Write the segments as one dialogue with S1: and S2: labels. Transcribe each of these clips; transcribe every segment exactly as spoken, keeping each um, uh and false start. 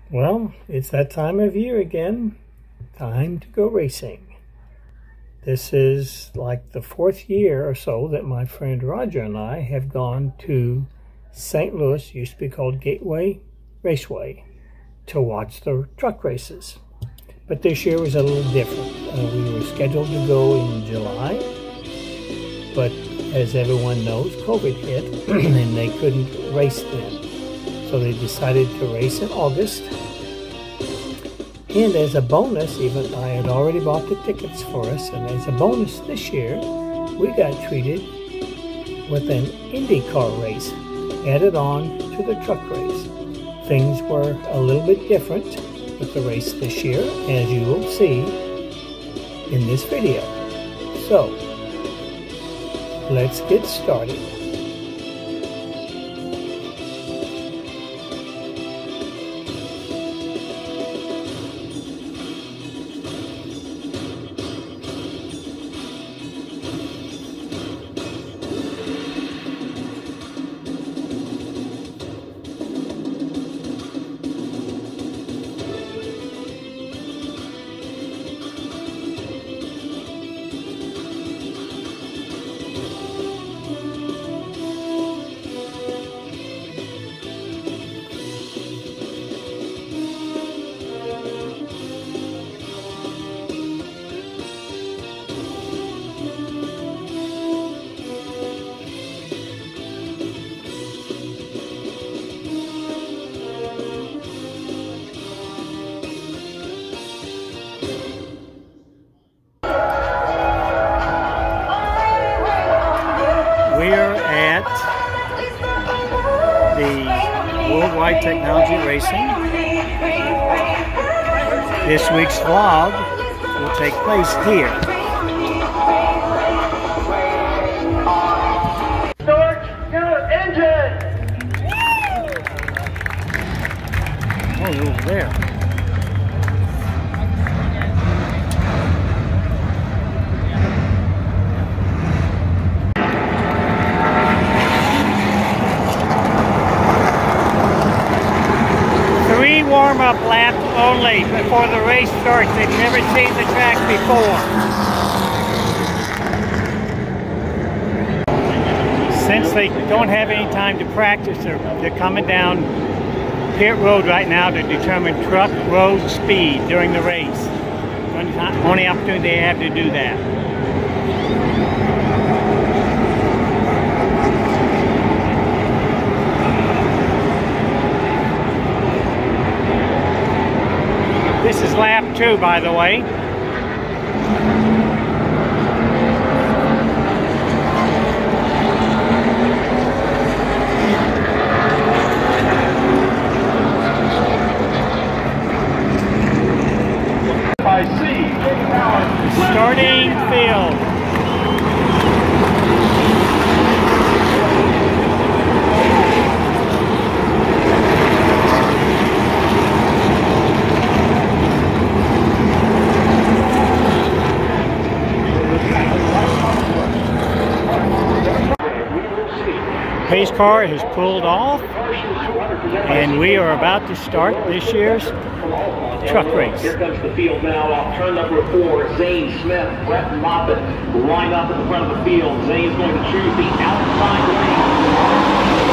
S1: Well, it's that time of year again. Time to go racing. This is like the fourth year or so that my friend Roger and I have gone to Saint Louis, used to be called Gateway Raceway, to watch the truck races. But this year was a little different. Uh, we were scheduled to go in July, but as everyone knows, COVID hit and they couldn't race then. So they decided to race in August. And as a bonus, even I had already bought the tickets for us, and as a bonus this year, we got treated with an Indy Car race added on to the truck race. Things were a little bit different with the race this year, as you will see in this video. So, let's get started. We're at the World Wide Technology Racing. This week's vlog will take place here.
S2: Start your engine!
S1: Oh, you're over there. Warm-up lap only before the race starts. They've never seen the track before. Since they don't have any time to practice, they're, they're coming down pit road right now to determine truck road speed during the race. Only opportunity they have to do that. This is lap two, by the way.
S2: I see.
S1: Starting field. Pace car has pulled off, and we are about to start this year's truck race.
S3: Here comes the field now off turn number four. Zane Smith, Brett Moffitt line up in the front of the field. Zane's going to choose the outside lane.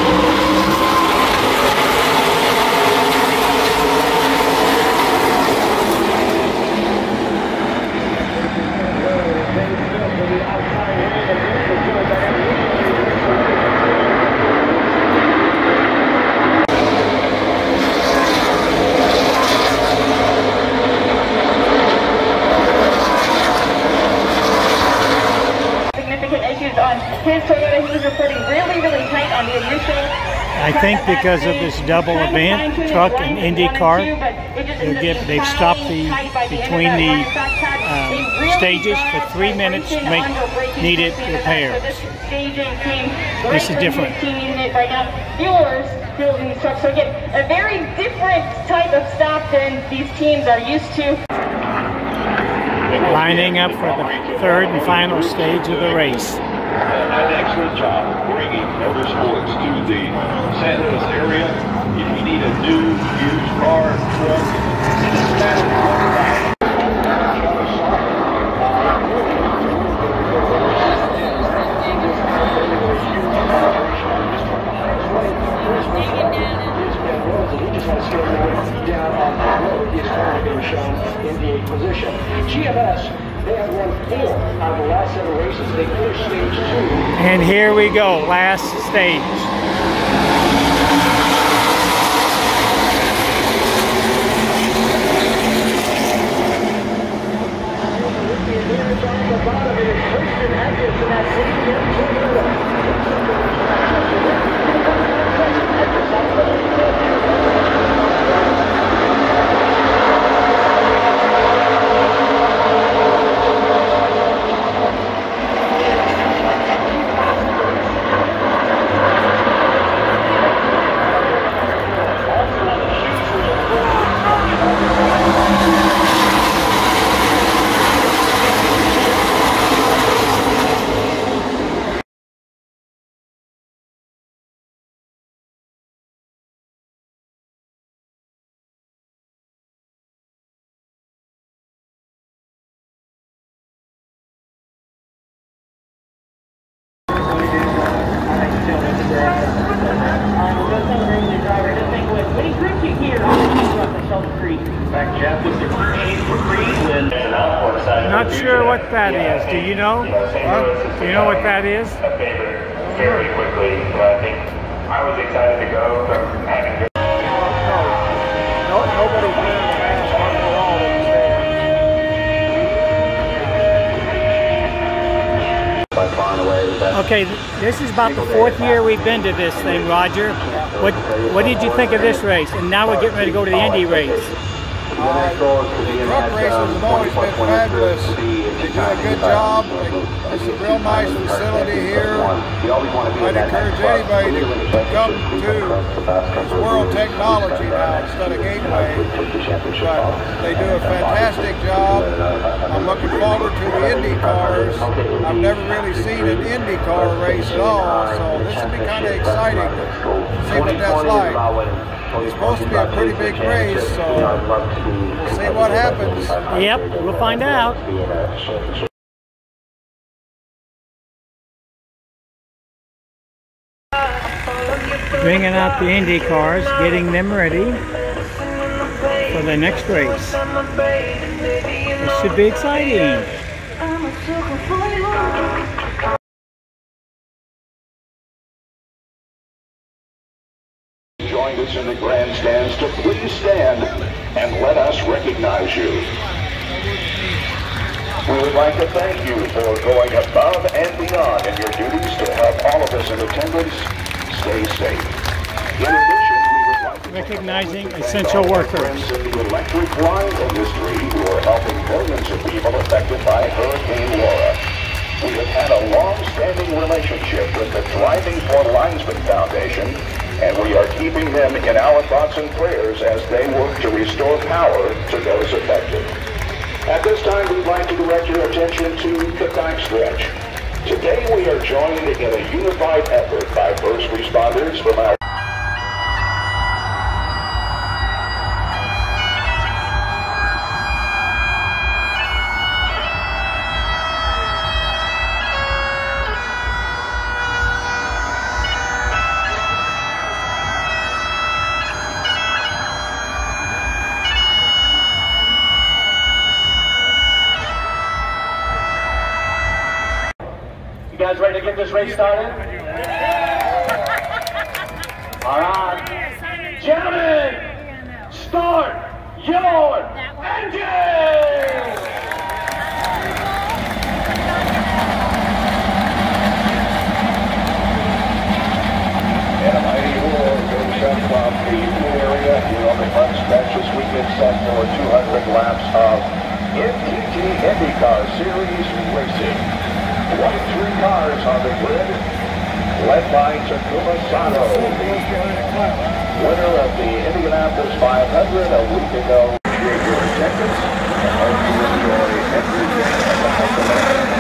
S4: His Toyota, he was reporting really, really tight on the initial.
S1: I think because of this double event, truck and Indy Car, get, they've stopped the between the uh, stages for three minutes to make needed repairs. This is different.
S4: Right now, viewers building these trucks, so again, a very different type of stop than these teams are used to.
S1: Lining up for the third and final stage of the race.
S5: An excellent job bringing motorsports to the Saint Louis area. If you need a new, used car,
S6: racing schedule down on the road is currently being shown in the eighth position. G M S, they have won four out of the last seven races. They finished stage two.
S1: And here we go, last stage. Not sure what that is. Do you know? Huh? Do you know what that is?
S5: Very quickly, but I think I was excited to go from having good.
S2: No, nobody's been in the NASCAR for all
S5: By far and away the best.
S1: Okay, this is about the fourth year we've been to this thing, Roger. What what did you think of this race? And now we're getting ready to go to the Indy race.
S7: Uh, the truck races have always been fabulous. They do a good job. It's a real nice facility here. I'd encourage anybody to come to it's World Technology now instead of Gateway. But they do a fantastic job. I'm looking forward to the Indy Cars. I've never really seen an Indy Car race at all, so this will be kind of exciting to see what that's like. It's supposed to be a pretty big race, so we'll see what happens.
S1: Yep, we'll find out. Bringing out the Indy cars, getting them ready for the next race. This should be exciting.
S5: Joined us in the grandstands to please stand and let us recognize you. We would like to thank you for going above and beyond in your duties to help all of us in attendance stay safe. In addition, we would like to
S1: recognizing essential workers
S5: in the electric line industry who are helping millions of people affected by Hurricane Laura. We have had a long-standing relationship with the Driving for Linesman Foundation, and we are keeping them in our thoughts and prayers as they work to restore power to those affected. At this time, we'd like to direct your attention to the backstretch. Today, we are joined in a unified effort by first responders from our
S6: You guys ready to get this race started? All right. Gentlemen, start your engines!
S5: And a mighty roar goes up from the pool area here on the front stretch as we get set for two hundred laps of N T T Indy Car Series racing. twenty-three cars on the grid, led by Takuma Sato, winner of the Indianapolis five hundred a week ago. Appreciate your attendance and hope you enjoy everything about the race.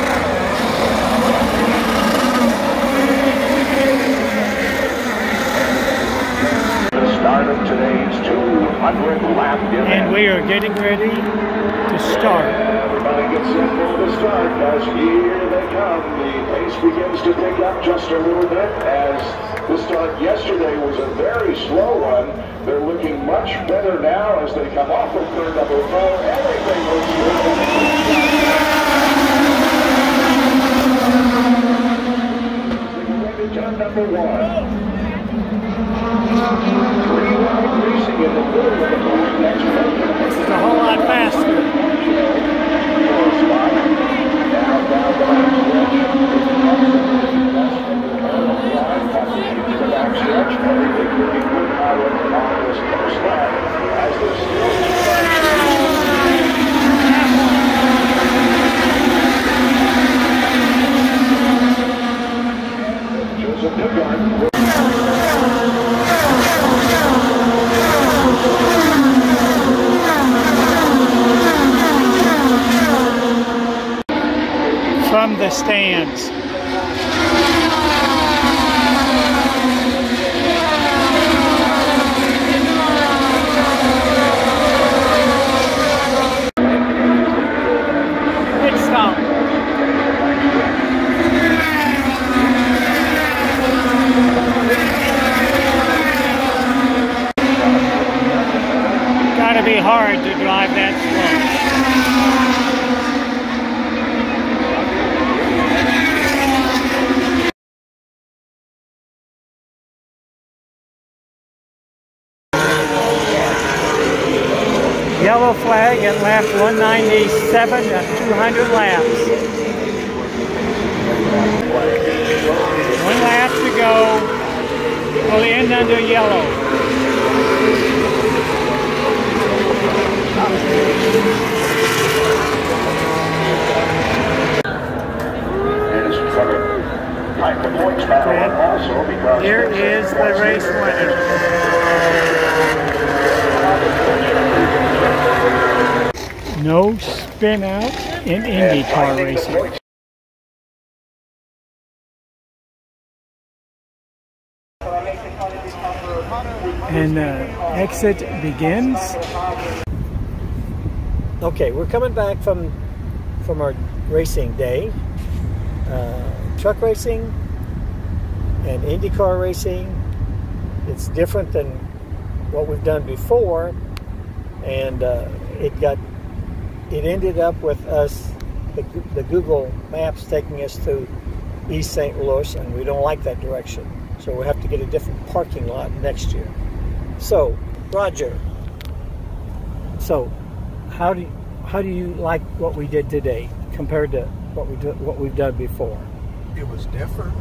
S5: The start of today's two hundred lap event.
S1: and we are getting ready to start.
S5: Everybody gets in for the start as here they come. The pace begins to pick up just a little bit as the start yesterday was a very slow one. They're looking looking much better now as they come off of turn number four. Everything looks good. Turn number one. Three wide racing in the middle of the pack. Next one.
S1: This is a whole lot faster.
S5: Now down the backstretch. The backstretch. Everything looking good out on this first lap. As they're still Joseph Newgarden.
S1: From the stands. Pit stop. Gotta be hard to drive that slow. Yellow flag at lap one ninety-seven at two hundred laps. One lap to go. We'll end under yellow.
S5: And it's trying to fight the points battle also because
S1: here is the race winner. No spin out in Indy Car racing. And uh, exit begins. Okay, we're coming back from from our racing day. Uh, truck racing and Indy Car racing. It's different than what we've done before, and uh, it got. It ended up with us, the, the Google Maps taking us to East Saint Louis, and we don't like that direction. So we'll have to get a different parking lot next year. So, Roger, so how do you, how do you like what we did today compared to what we do, what we've done before?
S7: It was different,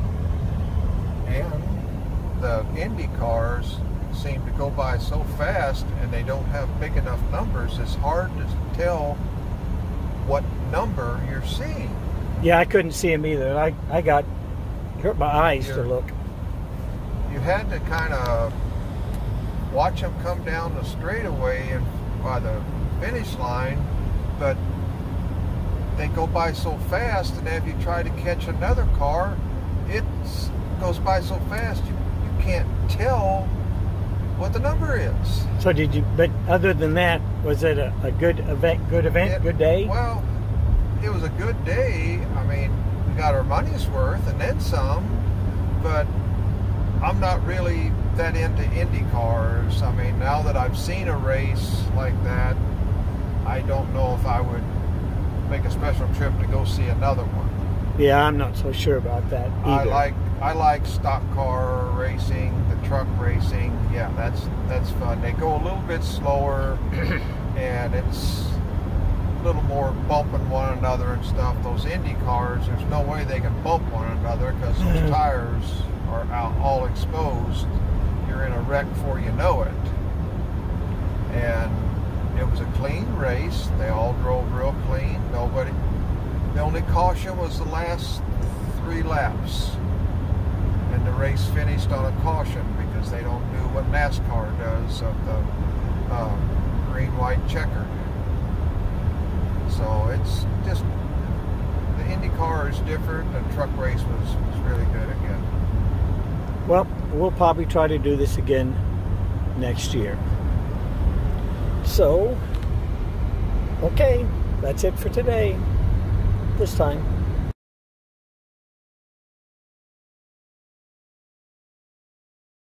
S7: and the Indy cars seem to go by so fast, and they don't have big enough numbers. It's hard to tell what number you're seeing.
S1: Yeah, I couldn't see them either. I, I got hurt my eyes
S7: You're,
S1: to look.
S7: You had to kind of watch them come down the straightaway and by the finish line, but they go by so fast, and if you try to catch another car, it goes by so fast you, you can't tell what the number is.
S1: So did you, but other than that, was it a, a good event, good event,
S7: it,
S1: good day?
S7: Well, it was a good day. I mean, we got our money's worth and then some, but I'm not really that into Indy cars. I mean, now that I've seen a race like that, I don't know if I would make a special trip to go see another one.
S1: Yeah, I'm not so sure about that either.
S7: I like I like stock car racing, the truck racing. Yeah, that's that's fun. They go a little bit slower, and it's a little more bumping one another and stuff. Those Indy cars, there's no way they can bump one another because those tires are out all exposed. You're in a wreck before you know it. And it was a clean race. They all drove real clean. Nobody. The only caution was the last three laps. And the race finished on a caution because they don't do what NASCAR does of the um, green, white, checkered. So it's just, the Indy car is different, and truck race was, was really good again.
S1: Well, we'll probably try to do this again next year. So, okay, that's it for today. This time.